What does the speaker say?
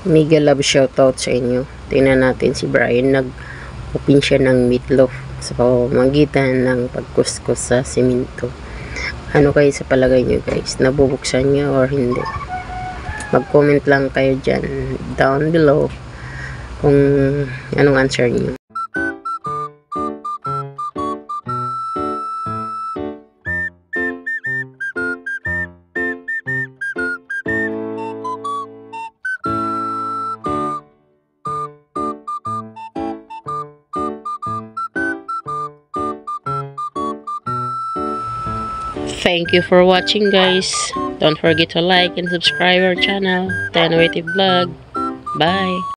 Mega love shoutout sa inyo. Tingnan natin si Brian, nag-open siya ng meatloaf sa pamamagitan ng pagkuskus sa simento. Ano kayo sa palagay nyo guys? Nabubuksan nyo or hindi? Mag-comment lang kayo dyan down below kung anong answer nyo. Thank you for watching guys. Don't forget to like and subscribe our channel, The Innovative Vlog. Bye!